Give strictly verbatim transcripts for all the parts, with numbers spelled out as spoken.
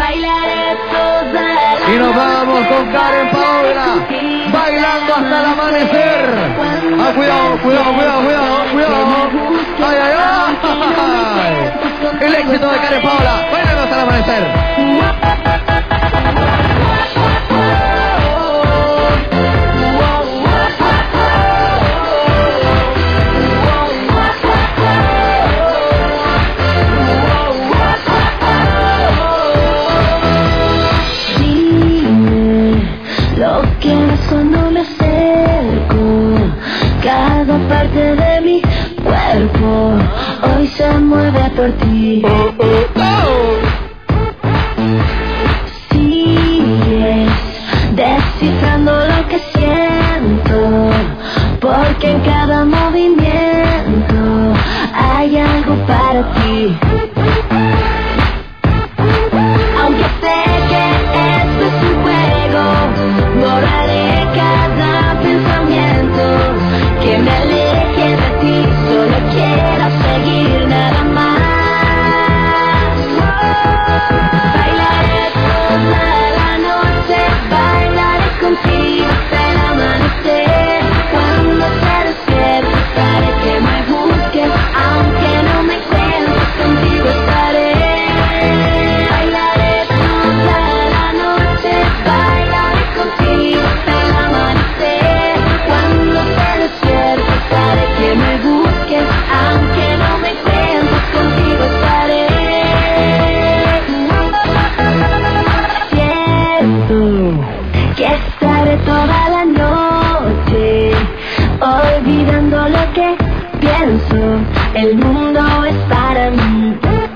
Bailaré toda la Y nos vamos con Karen Paola, bailando hasta el amanecer. Ah, cuidado, cuidado, cuidado, cuidado, cuidado. Ay, ay, ay. El éxito de Karen Paola, bailando hasta el amanecer. Lo que cuando me acerco, cada parte de mi cuerpo hoy se mueve por ti. Oh, oh, oh. Sigues descifrando lo que siento, porque en cada movimiento hay algo para ti. Aunque sé que esto es un juego, borraré cada pensamiento que me aleje de ti. Solo quiero seguir nada más. Bailaré toda la noche, bailaré contigo hasta el amanecer. Cuando te despiertes estaré que me busques, aunque no me encuentres, contigo estaré. Bailaré toda la noche, bailaré contigo hasta el amanecer. Cuando te despiertes estaré que me busques, aunque no me encuentres, contigo estaré. Siento que estaré toda la noche olvidando lo que pienso. El mundo es para mí.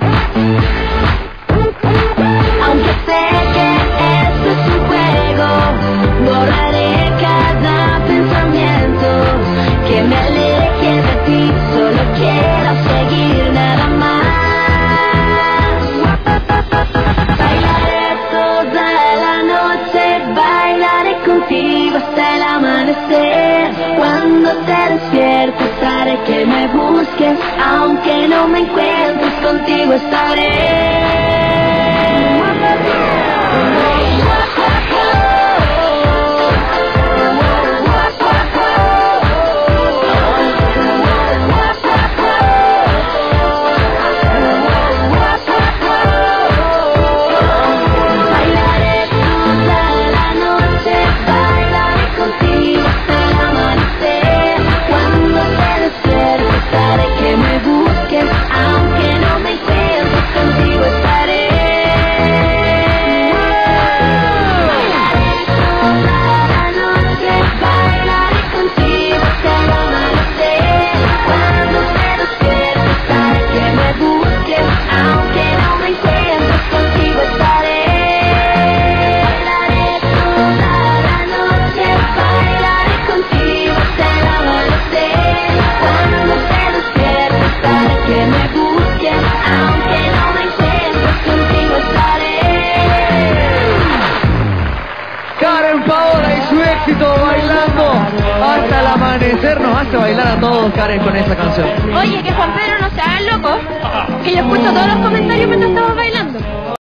Aunque sé que esto es un juego, borraré cada pensamiento que me aleje de ti. Solo quiero seguir nada más. Bailaré toda la noche, bailaré contigo hasta el amanecer. Cuando te despiertes estaré que me busques, aunque no me encuentres, contigo estaré. Bailaré toda la noche, bailaré contigo hasta el amanecer. Cuando te despiertes estaré que me busques, aunque no me encuentres, contigo estaré. Bailaré toda la noche, bailaré contigo hasta el amanecer. Cuando te despiertes estaré que me busques, aunque no me encuentres, contigo estaré. Bailaré toda la noche, bailaré contigo hasta el amanecer. Cuando te despiertes estaré que me busques, aunque no me encuentres, contigo estaré. Karen Paola y su éxito bailando hasta el amanecer. Nos hace bailar a todos, Karen, con esa canción. Oye, que Juan Pedro no se hagan loco, que yo escucho todos los comentarios mientras estamos bailando.